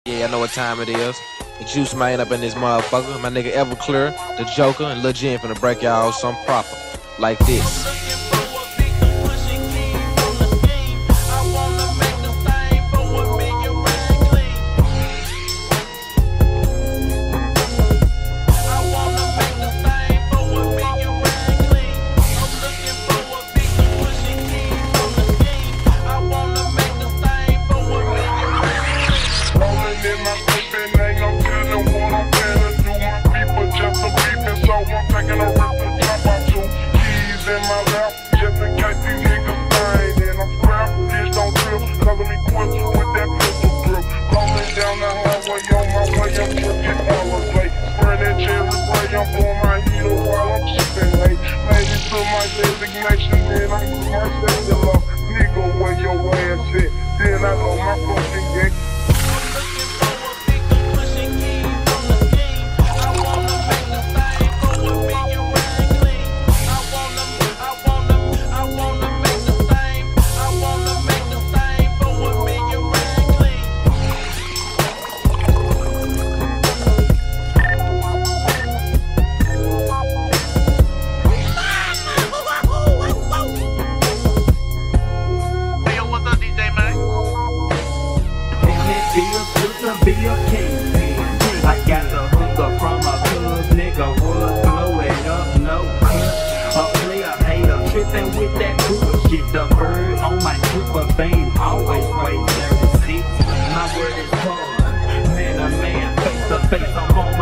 Yeah, I know what time it is. The Juice Man up in this motherfucker. My nigga Everclear, the Joker, and Lil Jen finna break y'all some proper. Like this. Designation, then I'm gonna say the law. Nigga, where your ass at? Then I know my fucking gang. Be a king. I got the hooker from a club, nigga would blow it up, no cuss. A player hater tripping with that bullshit. The bird on my super vein always weighs 36. My word is hard, man, a man face to face, I'm on